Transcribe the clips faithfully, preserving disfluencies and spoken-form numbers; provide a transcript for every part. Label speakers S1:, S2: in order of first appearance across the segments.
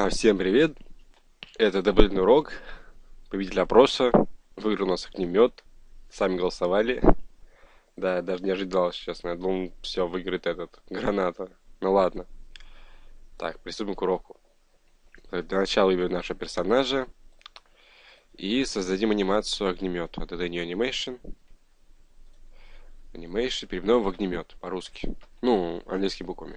S1: А, всем привет! Это Даблин Урок, победитель опроса. Выиграл у нас огнемет. Сами голосовали. Да, я даже не ожидал, если честно. Я думал, все, выиграет этот, граната. Ну ладно. Так, приступим к уроку. Для начала выберем нашего персонажа. И создадим анимацию огнемета. Вот это New Animation. Animation переведем в огнемет по-русски. Ну, английскими буквами.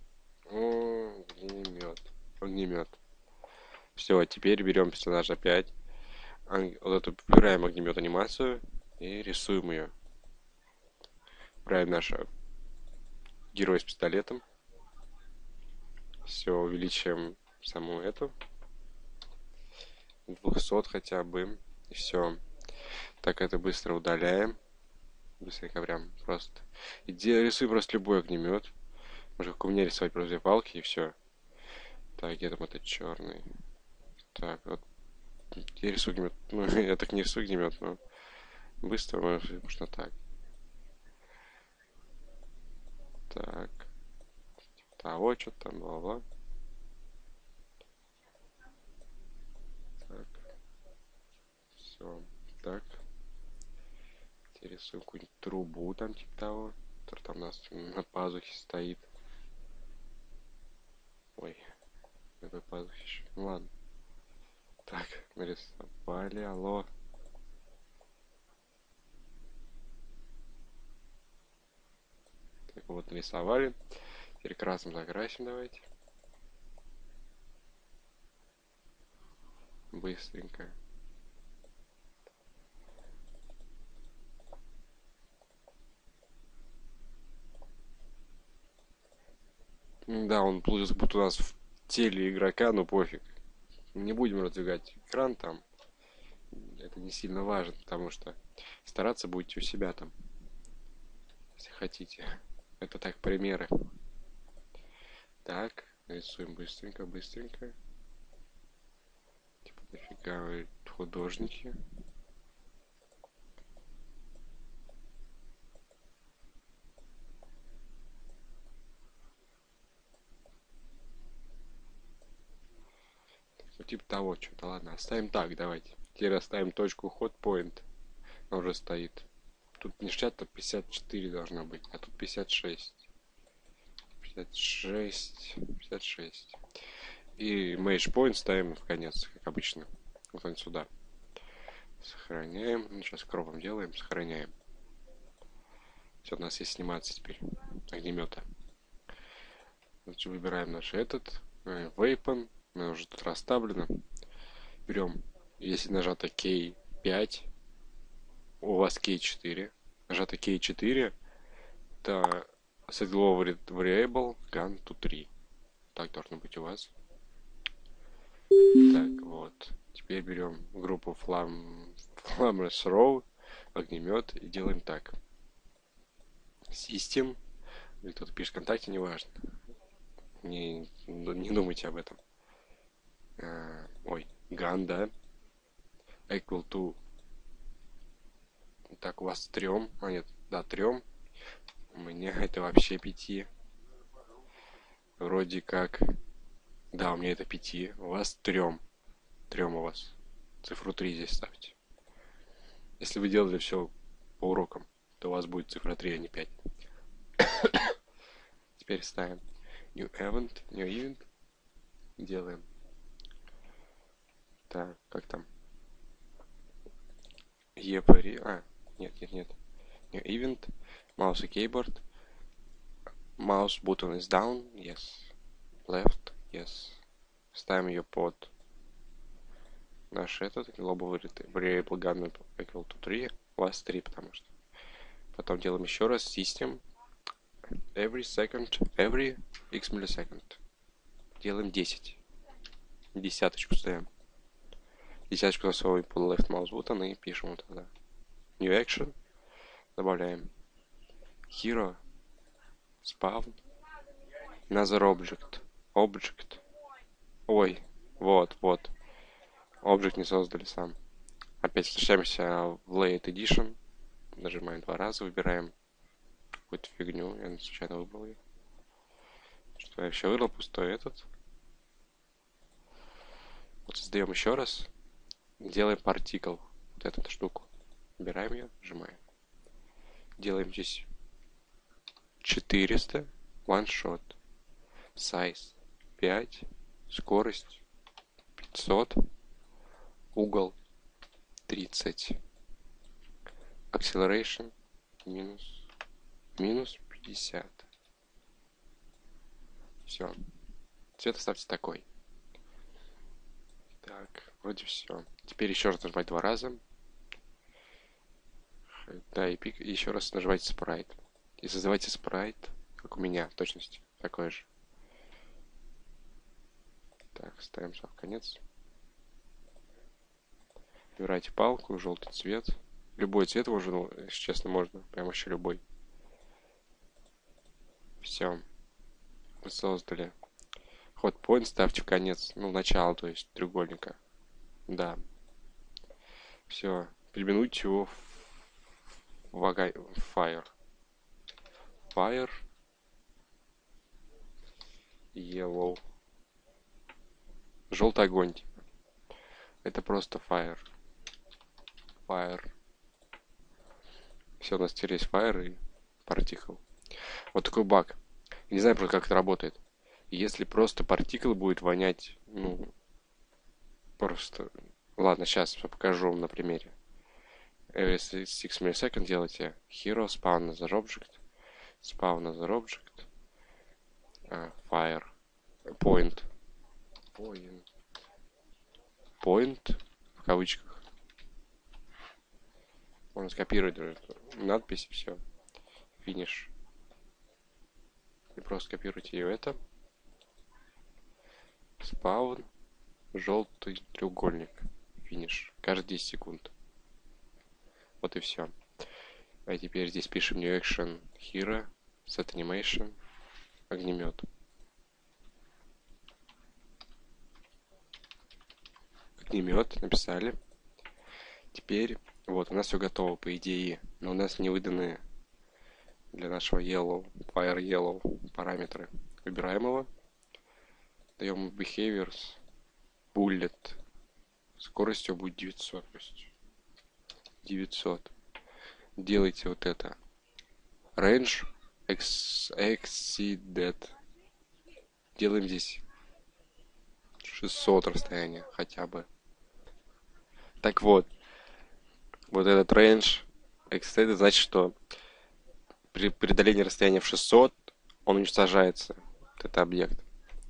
S1: Огнемет. Огнемет. Все, теперь берем персонажа опять. Вот эту выбираем огнемет анимацию и рисуем ее. Выбираем наша героя с пистолетом. Все, увеличиваем саму эту. двухсот хотя бы. И все. Так это быстро удаляем. Быстренько прям просто. И рисуем просто любой огнемет. Можно как у меня рисовать просто две палки и все. Так, где там этот черный? Так, вот. Я рисую огнемет. Ну, я так не рисую огнемет, но быстро можно так. Так. Того, что-то там, бла-бла. Так. Все. Так. Теперь рисуем какую-нибудь трубу там, типа того. Которая там у нас на пазухе стоит. Ой. На какой пазухе еще? Ну ладно. Так, нарисовали. Алло. Так, вот нарисовали. Теперь красным закрасим давайте. Быстренько. Да, он получился будто у нас в теле игрока, но пофиг. Не будем раздвигать экран там. Это не сильно важно, потому что стараться будете у себя там, если хотите. Это так, примеры. Так, рисуем быстренько, быстренько. Типа, нафига вы художники? Ну, типа того, что-то, ладно, оставим так, давайте. Теперь оставим точку hot point. Она уже стоит. Тут не шестьдесят, а пятьдесят четыре должно быть, а тут пятьдесят шесть. пятьдесят шесть, пятьдесят шесть. И match point ставим в конец, как обычно. Вот он сюда. Сохраняем. Ну, сейчас кропом делаем, сохраняем. Все, у нас есть сниматься теперь огнемета. Значит, выбираем наш этот. Weapon. Мы уже тут расставлено. Берем, если нажато кей пять, у вас кей четыре. Нажато кей четыре, это set global variable gun to три. Так должно быть у вас. Так, вот. Теперь берем группу Flam... Flammers Row, огнемет, и делаем так. System. Или кто-то пишет ВКонтакте, неважно. Не, не думайте об этом. А, ой, gun, да. Equal to. Так, у вас трем. А, нет, да, трем. У меня это вообще пяти. Вроде как. Да, у меня это пяти. У вас трем. Трем у вас. Цифру три здесь ставьте. Если вы делали все по урокам, то у вас будет цифра три, а не пять. Теперь ставим New Event, New Event. Делаем. Так, как там? Епари. А, нет, нет, нет. New Event. Mouse и keyboard. Mouse button is down. Yes. Left. Yes. Ставим ее под наш этот global variable gun equal to три. У вас три, потому что. Потом делаем еще раз system. Every second. Every x millisecond. Делаем десять. Десяточку ставим. Десяточку засовываем под left mouse button и пишем вот тогда. New action. Добавляем hero. Spawn. Another object. Object. Ой, вот, вот. Object не создали сам. Опять возвращаемся в Late Edition. Нажимаем два раза, выбираем какую-то фигню. Я случайно выбрал ее. Что я вообще выбрал? Пустой этот. Вот создаем еще раз. Делаем партикл. Вот эту штуку. Убираем ее, нажимаем. Делаем здесь четыреста. One shot. Size пять. Скорость пятьсот. Угол тридцать. Acceleration минус. Минус пятьдесят. Все. Цвет оставьте такой. Так, вроде все. Теперь еще раз нажимать два раза. Да, и пик. И еще раз нажимайте спрайт. И создавайте спрайт, как у меня, в точности. Такой же. Так, ставим сюда в конец. Выбирайте палку, желтый цвет. Любой цвет уже, ну, если честно, можно. Прям вообще любой. Все. Мы создали. Hot point ставьте в конец. Ну, в начало, то есть треугольника. Да. Все. Переименуйте его в вага... Fire. Fire. Yellow. Желтый огонь, типа. Это просто Fire. Fire. Все, у нас теперь есть Fire и Particle. Вот такой баг. Не знаю просто, как это работает. Если просто Particle будет вонять, ну, просто... Ладно, сейчас покажу вам на примере. Every six milliseconds делайте Hero, Spawn as Object, Spawn as Object, uh, Fire, Point, Point, Point, в кавычках. Можно скопировать надпись, все. Финиш. И просто копируйте ее это. Spawn, желтый треугольник. Финиш. Каждые десять секунд. Вот и все. А теперь здесь пишем New Action Hero, Set Animation, огнемет. Огнемет написали. Теперь, вот, у нас все готово, по идее, но у нас не выданы для нашего Yellow, Fire Yellow параметры. Выбираем его. Даем Behaviors, Bullet. Скорость его будет девятьсот. То есть девятьсот. Делайте вот это. Range Exceeded. Делаем здесь шестьсот расстояния хотя бы. Так вот. Вот этот range Exceeded значит, что при преодолении расстояния в шестьсот он уничтожается. Вот это объект.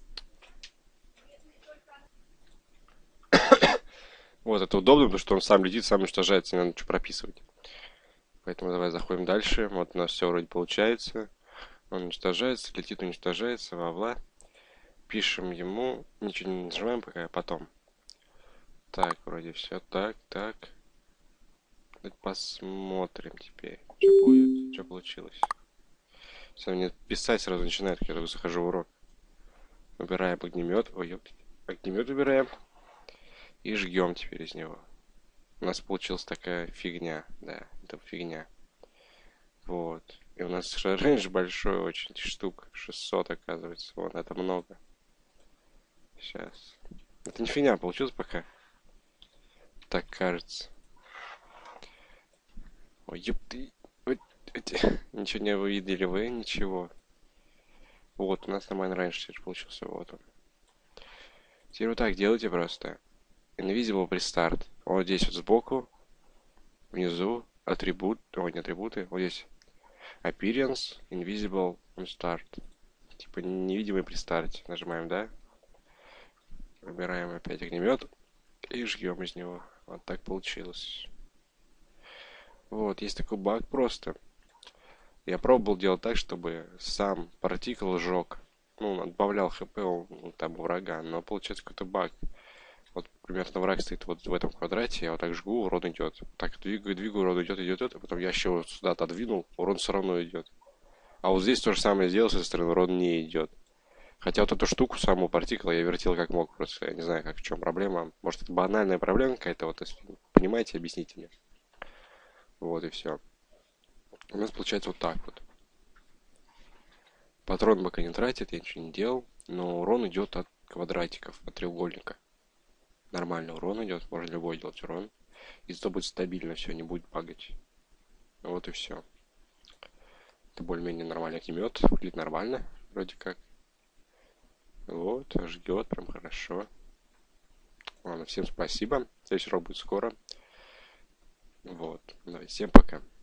S1: Вот, это удобно, потому что он сам летит, сам уничтожается, не надо ничего прописывать. Поэтому давай заходим дальше. Вот у нас все вроде получается. Он уничтожается, летит, уничтожается, бла-бла. Пишем ему, ничего не нажимаем пока, а потом. Так, вроде все так, так. Посмотрим теперь, что будет, что получилось. Если мне писать сразу начинает, когда я захожу в урок. Выбираем огнемет. Ой, ёпт. Огнемет выбираем. И жгем теперь из него. У нас получилась такая фигня. Да, это фигня. Вот. И у нас рейндж большой очень. Штук. шестьсот оказывается. Вот, это много. Сейчас. Это не фигня получилось пока. Так кажется. Ой, ёпты. Ничего не увидели вы, ничего. Вот, у нас нормальный рейндж теперь получился. Вот он. Теперь вот так делайте просто. Invisible Restart. Вот здесь вот сбоку, внизу, атрибут, ой, не атрибуты, вот здесь Appearance, Invisible Restart. Типа невидимый при старте. Нажимаем, да? Выбираем опять огнемет и жгем из него. Вот так получилось. Вот, есть такой баг просто. Я пробовал делать так, чтобы сам партикл сжег. Ну, отбавлял хп у там врага, но получается какой-то баг. Вот примерно враг стоит вот в этом квадрате, я вот так жгу, урон идет. Так двигаю, двигаю, урон идет, идет, идет, а потом я еще вот сюда отодвинул, урон все равно идет. А вот здесь то же самое сделал, с этой стороны урон не идет. Хотя вот эту штуку, саму партикла, я вертел как мог просто. Я не знаю, как в чем проблема. Может, это банальная проблема какая-то, вот если понимаете, объясните мне. Вот и все. У нас получается вот так вот. Патрон пока не тратит, я ничего не делал, но урон идет от квадратиков, от треугольника. Нормальный урон идет, можно любой делать урон. И зато будет стабильно все, не будет багать. Вот и все. Это более-менее нормальный огнемет. Выглядит нормально, вроде как. Вот, жгет прям хорошо. Ладно, всем спасибо. Следующий урок будет скоро. Вот. Давай, всем пока.